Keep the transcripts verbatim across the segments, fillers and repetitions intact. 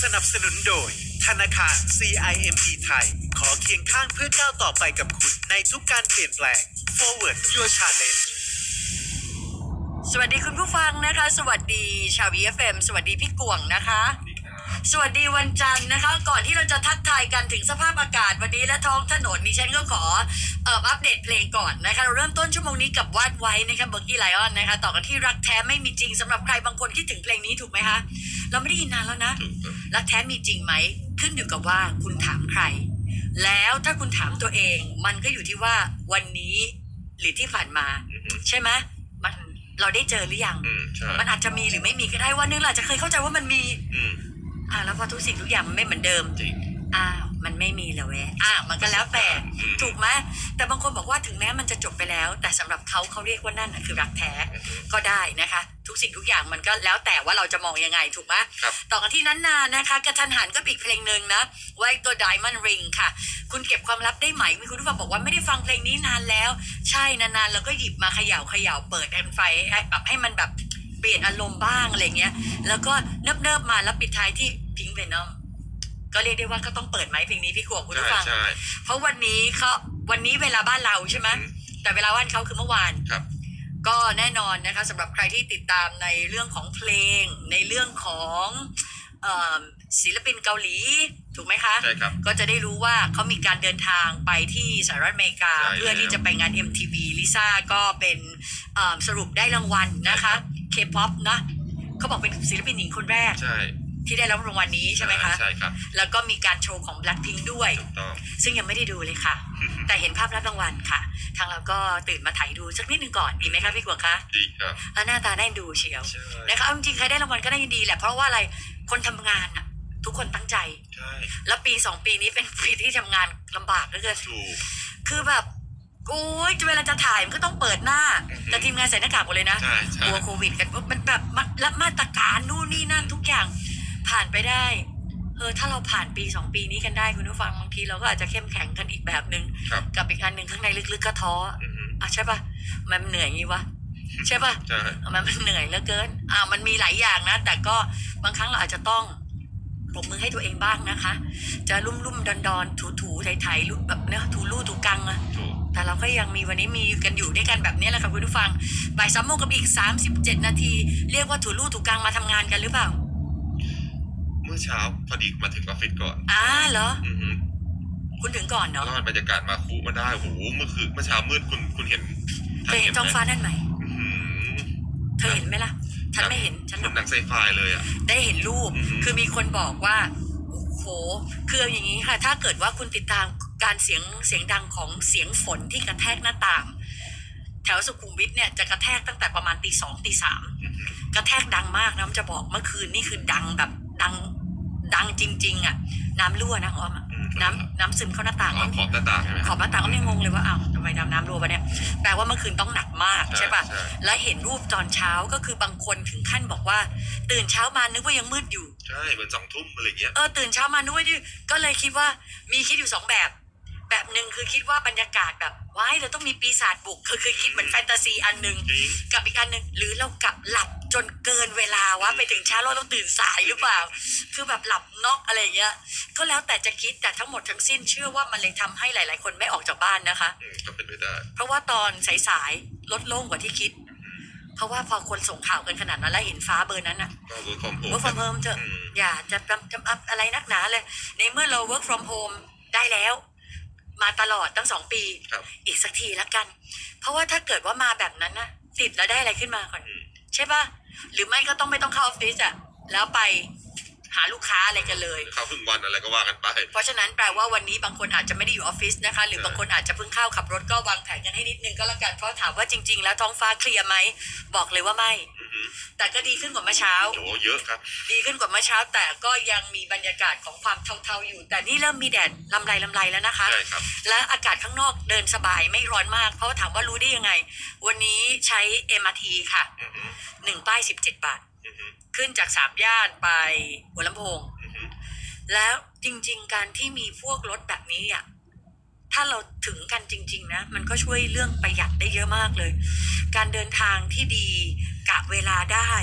สนับสนุนโดยธนาคาร ซี ไอ เอ็ม บี ไทยขอเคียงข้างเพื่อก้าวต่อไปกับคุณในทุกการเปลี่ยนแปลง Forward Your Challenge สวัสดีคุณผู้ฟังนะคะสวัสดีชาว อี เอฟ เอ็ม สวัสดีพี่กวงนะคะสวัสดีวันจันทร์นะคะก่อนที่เราจะทักทายกันถึงสภาพอากาศวันนี้และท้องถนนดิฉันก็ขอเอ่ออัปเดตเพลงก่อนนะคะเราเริ่มต้นชั่วโมงนี้กับวาดไว้นะคะเบอร์กี้ไลออนนะคะต่อกันที่รักแท้ไม่มีจริงสำหรับใครบางคนคิดถึงเพลงนี้ถูกไหมคะเราไม่ได้ยินนานแล้วนะรักแท้มีจริงไหมขึ้นอยู่กับว่าคุณถามใครแล้วถ้าคุณถามตัวเองมันก็อยู่ที่ว่าวันนี้หรือที่ผ่านมาใช่ไหมมันเราได้เจอหรือยังมันอาจจะมีหรือไม่มีก็ได้วันนึงเราอาจจะเคยเข้าใจว่ามันมีอ่าแล้วพอทุกสิ่งทุกอย่างมันไม่เหมือนเดิมอ้าวมันไม่มีแล้วแวะอ้าวมันก็แล้วแต่ถูกไหมแต่บางคนบอกว่าถึงแม้มันจะจบไปแล้วแต่สำหรับเขาเขาเรียกว่านั่นคือรักแท้ก็ได้นะคะทุกสิ่งทุกอย่างมันก็แล้วแต่ว่าเราจะมองยังไงถูกไหมต่อกันที่นั้นนานนะคะกระทันหันก็อีกเพลงหนึ่งนะไว้ตัว Diamond Ring ค่ะคุณเก็บความลับได้ไหมมีคุณผู้ฟังบอกว่าไม่ได้ฟังเพลงนี้นานแล้วใช่นานๆแล้วก็หยิบมาเขย่าเขย่าเปิดแอมไฟแบบให้มันแบบเปลี่ยนอารมณ์บ้างอะไรเงี้ยแล้วก็เนิบๆมาแล้วปิดท้ายที่ Pink Venom ก็เรียกได้ว่าก็ต้องเปิดไหมเพลงนี้พี่ขวบคุณผู้ฟังเพราะวันนี้เขาวันนี้เวลาบ้านเราใช่ไหมแต่เวลาบ้านเขาคือเมื่อวานก็แน่นอนนะคะสำหรับใครที่ติดตามในเรื่องของเพลงในเรื่องของเอ่อศิลปินเกาหลีถูกไหมคะใช่ครับก็จะได้รู้ว่าเขามีการเดินทางไปที่สหรัฐอเมริกาเพื่อที่จะไปงาน เอ็ม ที วี ลิซ่าก็เป็นสรุปได้รางวัลนะคะ K-pop นะเขาบอกเป็นศิลปินหญิงคนแรกที่ได้รับรางวัลนี้ใช่ไหมคะใช่ครับแล้วก็มีการโชว์ของ Blackpink ด้วยซึ่งยังไม่ได้ดูเลยค่ะ แต่เห็นภาพรับรางวัลค่ะทางเราก็ตื่นมาถ่ายดูสักนิดนึงก่อนดีไหมคะพี่กวงคะดีครับแล้วหน้าตาได้ดูเชียวนะคะจริงๆใครได้รางวัลก็ได้ดีแหละเพราะว่าอะไรคนทำงานอะทุกคนตั้งใจแล้วปีสองปีนี้เป็นปีที่ทำงานลำบากเหลือเกินคือแบบโอ้ยเวลาจะถ่ายมันก็ต้องเปิดหน้าแต่ทีมงานใส่หน้ากากหมดเลยนะกลัวโควิดกันมันแบบรับมาตรการนู่นนี่นั่นทุกอย่างผ่านไปได้เออถ้าเราผ่านปีสองปีนี้กันได้คุณผู้ฟังบางทีเราก็อาจจะเข้มแข็งกันอีกแบบนึงกับอีกอันหนึ่งข้างในลึกๆก็ท้ออ่ะใช่ป่ะมันเหนื่อยงี้วะใช่ป่ะมันมันเหนื่อยเหลือเกินอ่ามันมีหลายอย่างนะแต่ก็บางครั้งเราอาจจะต้องปรบมือให้ตัวเองบ้างนะคะจะลุ่มลุ่มดอนดอนถูถูไถไถแบบเนี้ยถูลู่ถูกังอะแต่เราก็ยังมีวันนี้มีกันอยู่ด้วยกันแบบนี้แหละค่ะคุณผู้ฟังบ่ายสามโมงกับอีกสามสิบเจ็ดนาทีเรียกว่าถูลู่ถูกังมาทำงานกันหรือเปล่าเมื่อเช้าพอดีมาถึงออฟฟิศก่อนอ่าเหรออือฮึคุณถึงก่อนเนาะรอดบรรยากาศมาคุมาได้โหเมื่อคืนเมื่อเช้ามืดคุณคุณเห็นเธอเห็นท้องฟ้านั่นไหมเธอเห็นไหมล่ะฉันไม่เห็นฉันหนังไซไฟเลยอ่ะได้เห็นรูปคือมีคนบอกว่าโอ้โหคืออย่างนี้ค่ะถ้าเกิดว่าคุณติดตามการเสียงเสียงดังของเสียงฝนที่กระแทกหน้าต่างแถวสุขุมวิทเนี่ยจะกระแทกตั้งแต่ประมาณตีสองตีสามกระแทกดังมากนะมันจะบอกเมื่อคืนนี่คือดังแบบดังดังจริงๆอ่ะน้ำรั่วนะอ้อมน้ำน้ำซึมเข้าหน้าต่างขอบหน้าต่างใช่ไหมขอบหน้าต่างก็ไม่งงเลยว่าอ้าวทำไมน้ำน้ำรั่ววะเนี่ยแปลว่าเมื่อคืนต้องหนักมากใช่ป่ะแล้วเห็นรูปตอนเช้าก็คือบางคนถึงขั้นบอกว่าตื่นเช้ามานึกว่ายังมืดอยู่ใช่เหมือนสองทุ่มอะไรเงี้ยเออตื่นเช้ามานึกว่าก็เลยคิดว่ามีคิดอยู่สองแบบแบบหนึ่งคือคิดว่าบรรยากาศแบบว้ายเราต้องมีปีศาจบุกคือคือคิดเหมือนแฟนตาซีอันหนึ่งกับอีกอันหนึ่งหรือเรากลับหลับจนเกินเวลาวะไปถึงเช้าเราต้องตื่นสายหรือเปล่าคือแบบหลับนอกอะไรเงี้ยก็แล้วแต่จะคิดแต่ทั้งหมดทั้งสิ้นเชื่อว่ามันเลยทำให้หลายๆคนไม่ออกจากบ้านนะคะก็เป็นไปได้เพราะว่าตอนสายๆลดโล่งกว่าที่คิดเพราะว่าพอคนส่งข่าวกันขนาดนั้นแล้วเห็นฟ้าเบอร์นั้นนะ work from home work from home เถอะอย่าจะจำอัพอะไรนักหนาเลยในเมื่อเรา work from home ได้แล้วมาตลอดตั้งสองปีอีกสักทีละกันเพราะว่าถ้าเกิดว่ามาแบบนั้นนะติดแล้วได้อะไรขึ้นมาก่อนใช่ป่ะหรือไม่ก็ต้องไม่ต้องเข้าออฟฟิศอ่ะแล้วไปหาลูกค้าอะไรกันเลยเข้าพึ่งวันอะไรก็ว่ากันไปเพราะฉะนั้นแปลว่าวันนี้บางคนอาจจะไม่ได้อยู่ออฟฟิศนะคะหรือบางคนอาจจะเพิ่งเข้าขับรถก็วางแผนกันให้นิดนึงก็แล้วกันเพราะถามว่าจริงๆแล้วท้องฟ้าเคลียร์ไหมบอกเลยว่าไม่แต่ก็ดีขึ้นกว่าเมื่อเช้าโอ้เยอะครับดีขึ้นกว่าเมื่อเช้าแต่ก็ยังมีบรรยากาศของความเทาๆอยู่แต่นี่เริ่มมีแดดลำไรลำไรแล้วนะคะใช่ครับและอากาศข้างนอกเดินสบายไม่ร้อนมากเพราะถามว่ารู้ได้ยังไงวันนี้ใช้ เอ็ม อาร์ ที ค่ะหนึ่งป้ายสิบเจ็ดบาทขึ้นจากสามย่านไปหัวลำโพงแล้วจริงๆการที่มีพวกรถแบบนี้อ่ะถ้าเราถึงกันจริงๆนะมันก็ช่วยเรื่องประหยัดได้เยอะมากเลยการเดินทางที่ดีกะเวลาได้ป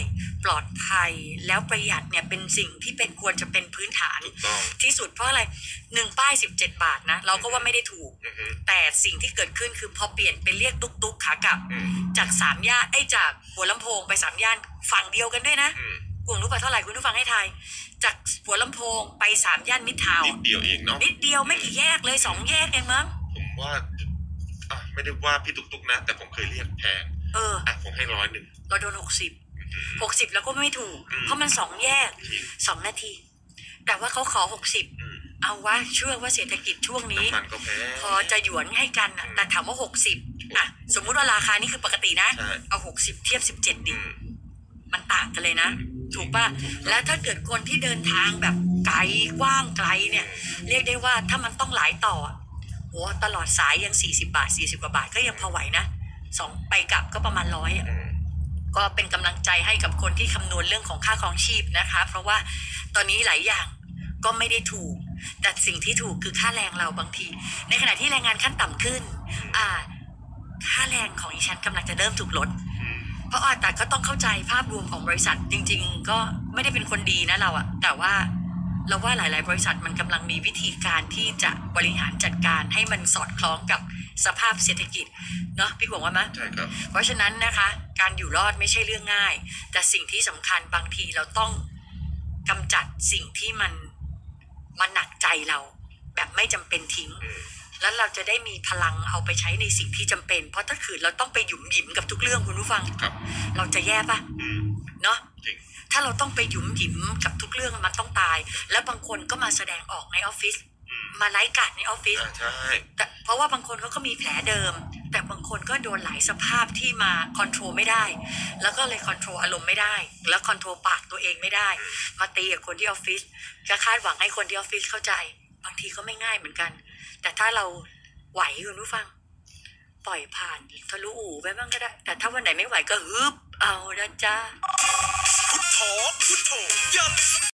ลอดภัยแล้วประหยัดเนี่ยเป็นสิ่งที่เป็นควรจะเป็นพื้นฐานถูกต้องที่สุดเพราะอะไรหนึ่งป้ายสิบเจ็ดบาทนะเราก็ว่าไม่ได้ถูกอือฮึแต่สิ่งที่เกิดขึ้นคือพอเปลี่ยนเป็นเรียกตุ๊กตุ๊กขากลับอืมจากสามย่านไอ้จากหัวลำโพงไปสามย่านฝั่งเดียวกันด้วยนะอืมกวงรู้ป่ะเท่าไหร่คุณผู้ฟังให้ทายจากหัวลำโพงไปสามย่านมิตรทาวน์นิดเดียวเองเนาะนิดเดียวไม่กี่แยกเลยสองแยกเองมั้งผมว่าอ่ะไม่ได้ว่าพี่ตุกตุกนะ แต่ผมเคยเรียกแพงเอออ่ะผมให้ร้อยหนึ่งเราโดนหกสิบหกสิบแล้วก็ไม่ถูกอืมเพราะมันสองแยกจริงสองนาที แต่ว่าเขาขอหกสิบอืมเอาวะเชื่อว่าเศรษฐกิจช่วงนี้น้ำมันก็แพงพอจะหยวนให้กันอะแต่ถามว่าหกสิบอ่ะสมมุติว่าราคานี่คือปกตินะใช่เอาหกสิบเทียบสิบเจ็ดดิอืมมันต่างกันเลยนะอืมถูกป่ะ แล้วถ้าเกิดคนที่เดินทางแบบไกลกว้างไกลเนี่ย เรียกได้ว่าถ้ามันต้องหลายต่อโอ้ตลอดสายยังสี่สิบบาทสี่สิบกว่าบาทก็ยังพอไหวนะสองไปกลับก็ประมาณร้อยอ่ะอืมก็เป็นกำลังใจให้กับคนที่คำนวณเรื่องของค่าครองชีพนะคะ เพราะว่าตอนนี้หลายอย่างก็ไม่ได้ถูก แต่สิ่งที่ถูกคือค่าแรงเราบางที ในขณะที่แรงงานขั้นต่ำขึ้น อ่า ค่าแรงของอีฉันกำลังจะเริ่มถูกลดอืมเพราะอาแต่ก็ต้องเข้าใจภาพรวมของบริษัทจริง ๆ ก็ไม่ได้เป็นคนดีนะเราอะแต่ว่าเราว่าหลาย ๆ บริษัทมันกำลังมีวิธีการที่จะบริหารจัดการให้มันสอดคล้องกับสภาพเศรษฐกิจเนาะพี่หวงว่าไหมใช่ครับเพราะฉะนั้นนะคะ การอยู่รอดไม่ใช่เรื่องง่าย แต่สิ่งที่สำคัญบางทีเราต้องกำจัดสิ่งที่มันมันหนักใจเรา แบบไม่จำเป็นทิ้งอืมแล้วเราจะได้มีพลังเอาไปใช้ในสิ่งที่จำเป็น เพราะถ้าขืนเราต้องไปหยุมหยิมกับทุกเรื่องคุณผู้ฟังครับเราจะแย่ปะอืมเนาะจริงถ้าเราต้องไปหยุมหยิมกับทุกเรื่องมันต้องตาย แล้วบางคนก็มาแสดงออกในออฟฟิศอืมมาไล่กัดในออฟฟิศอ่าใช่แต่เพราะว่าบางคนเขาก็มีแผลเดิม แต่บางคนก็โดนหลายสภาพที่มาคอนโทรลไม่ได้ แล้วก็เลยคอนโทรลอารมณ์ไม่ได้ แล้วคอนโทรลปากตัวเองไม่ได้ มาตีกับคนที่ออฟฟิศจะคาดหวังให้คนที่ออฟฟิศเข้าใจ บางทีก็ไม่ง่ายเหมือนกัน แต่ถ้าเราไหวคุณผู้ฟัง ปล่อยผ่านทะลุอู่ไปบ้างก็ได้ แต่ถ้าวันไหนไม่ไหวก็ฮึบเอานะจ๊ะพุทโธพุทโธอย่าลืม